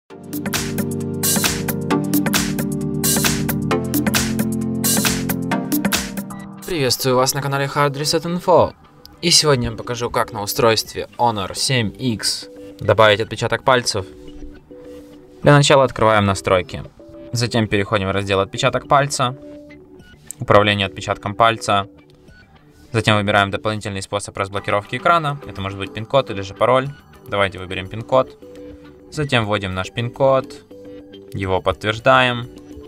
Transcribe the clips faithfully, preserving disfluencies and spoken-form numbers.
Приветствую вас на канале Hard Reset Info. И сегодня я покажу, как на устройстве Honor семь икс добавить отпечаток пальцев. Для начала открываем настройки. Затем переходим в раздел отпечаток пальца, управление отпечатком пальца. Затем выбираем дополнительный способ разблокировки экрана. Это может быть пин-код или же пароль. Давайте выберем пин-код. Затем вводим наш пин-код, его подтверждаем.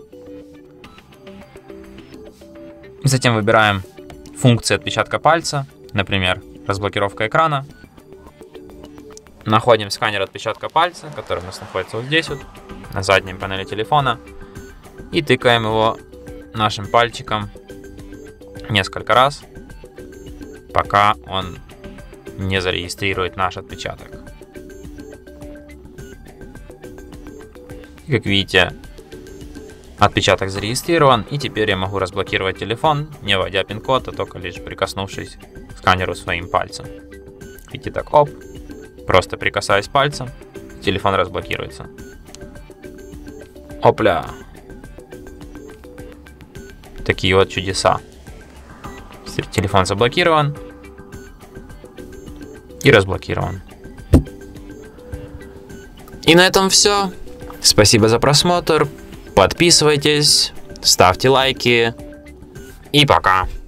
Затем выбираем функции отпечатка пальца, например, разблокировка экрана. Находим сканер отпечатка пальца, который у нас находится вот здесь вот, на задней панели телефона. И тыкаем его нашим пальчиком несколько раз, пока он не зарегистрирует наш отпечаток. Как видите, отпечаток зарегистрирован, и теперь я могу разблокировать телефон, не вводя пин-код, а только лишь прикоснувшись к сканеру своим пальцем. Видите, так, оп, просто прикасаясь пальцем, телефон разблокируется. Опля! Такие вот чудеса. Телефон заблокирован и разблокирован. И на этом все. Спасибо за просмотр. Подписывайтесь, ставьте лайки и пока.